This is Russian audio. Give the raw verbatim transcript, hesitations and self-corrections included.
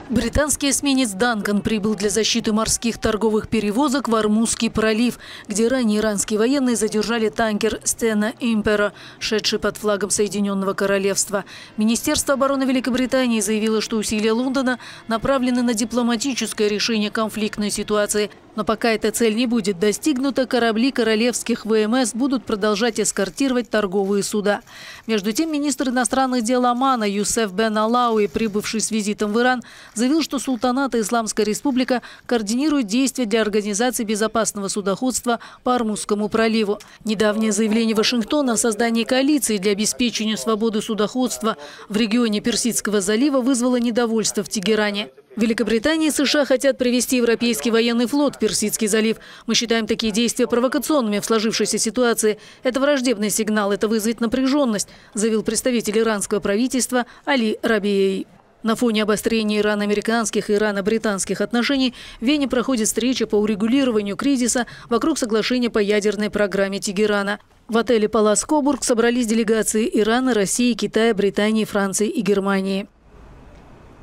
Британский эсминец «Данкан» прибыл для защиты морских торговых перевозок в Ормузский пролив, где ранее иранские военные задержали танкер «Стена Импера», шедший под флагом Соединенного Королевства. Министерство обороны Великобритании заявило, что усилия Лондона направлены на дипломатическое решение конфликтной ситуации. Но пока эта цель не будет достигнута, корабли королевских ВМС будут продолжать эскортировать торговые суда. Между тем, министр иностранных дел Омана Юсеф бен Алауи, прибывший с визитом в Иран, заявил, что султанат и Исламская республика координируют действия для организации безопасного судоходства по Ормузскому проливу. Недавнее заявление Вашингтона о создании коалиции для обеспечения свободы судоходства в регионе Персидского залива вызвало недовольство в Тегеране. Великобритания и США хотят привести Европейский военный флот в Персидский залив. Мы считаем такие действия провокационными в сложившейся ситуации. Это враждебный сигнал, это вызовет напряженность, заявил представитель иранского правительства Али Рабией. На фоне обострения ирано-американских и ирано-британских отношений в Вене проходит встреча по урегулированию кризиса вокруг соглашения по ядерной программе Тегерана. В отеле «Палас Кобург» собрались делегации Ирана, России, Китая, Британии, Франции и Германии.